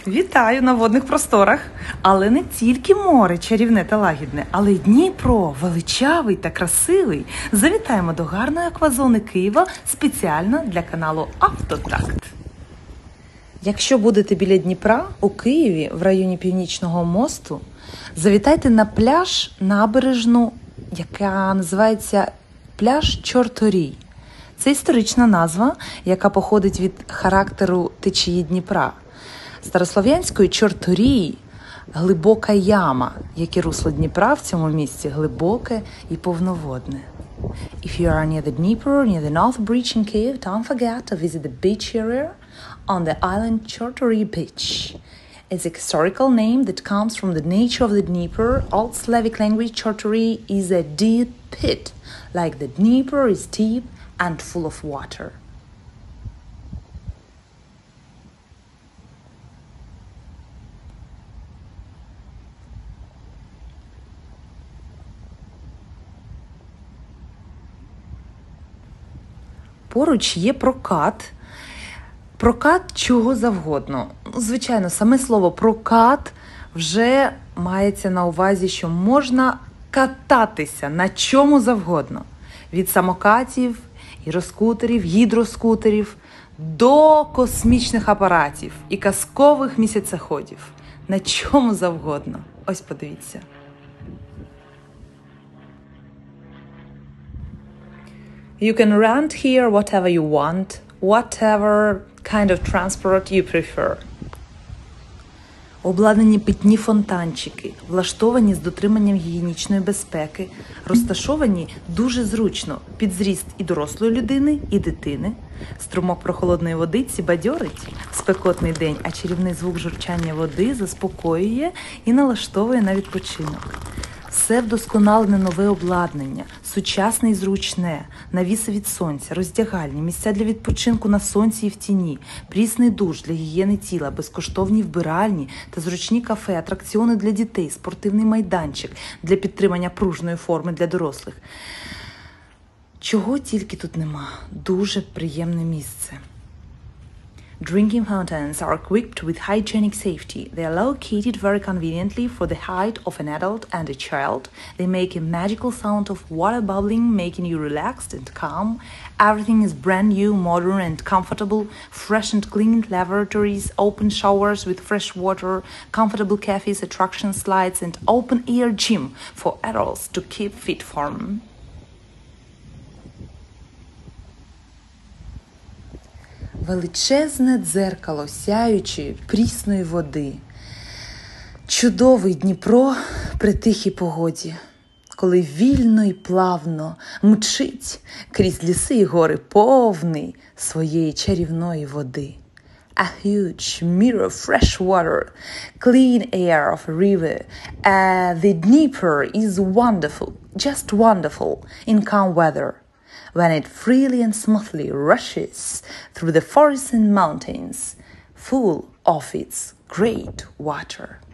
Вітаю на водних просторах. Але не тільки море чарівне та лагідне, але й Дніпро величавий та красивий. Завітаємо до гарної аквазони Києва спеціально для каналу Автотакт. Якщо будете біля Дніпра, у Києві, в районі Північного мосту, завітайте на пляж набережну, яка називається пляж Чорторій. Це історична назва, яка походить від характеру течії Дніпра. Старослов'янською Чорторій – глибока яма, як і русло Дніпра в цьому місці глибоке і повноводне. If you are near the Dnieper, near the North Bridge in Kyiv, don't forget to visit the beach area on the island Chortory Beach. It's a historical name that comes from the nature of the Dnieper. Old Slavic language, Chortory is a deep pit, like the Dnieper is deep and full of water. Поруч є прокат. Прокат чого завгодно. Звичайно, саме слово «прокат» вже мається на увазі, що можна кататися на чому завгодно. Від самокатів, гіроскутерів, гідроскутерів до космічних апаратів і казкових місяцеходів. На чому завгодно. Ось подивіться. You can rent here whatever you want, whatever kind of transport you prefer. Обладнані питні фонтанчики, влаштовані з дотриманням гігієнічної безпеки, розташовані дуже зручно під зріст і дорослої людини, і дитини. Струмок прохолодної водиці бадьорить в спекотний день, а чарівний звук журчання води заспокоює і налаштовує на відпочинок. Все вдосконалене нове обладнання, сучасне і зручне, навіси від сонця, роздягальні, місця для відпочинку на сонці і в тіні, прісний душ для гігієни тіла, безкоштовні вбиральні та зручні кафе, атракціони для дітей, спортивний майданчик для підтримання пружної форми для дорослих. Чого тільки тут нема. Дуже приємне місце. Drinking fountains are equipped with hygienic safety. They are located very conveniently for the height of an adult and a child. They make a magical sound of water bubbling, making you relaxed and calm. Everything is brand new, modern and comfortable. Fresh and clean lavatories, open showers with fresh water, comfortable cafes, attraction slides, and open-air gym for adults to keep fit form. Величезне дзеркало сяючої прісної води. Чудовий Дніпро при тихій погоді, коли вільно і плавно мчить крізь ліси і гори повний своєї чарівної води. A huge mirror of fresh water, clean air of a river. The Dnieper is wonderful, just wonderful in calm weather, when it freely and smoothly rushes through the forests and mountains, full of its great water.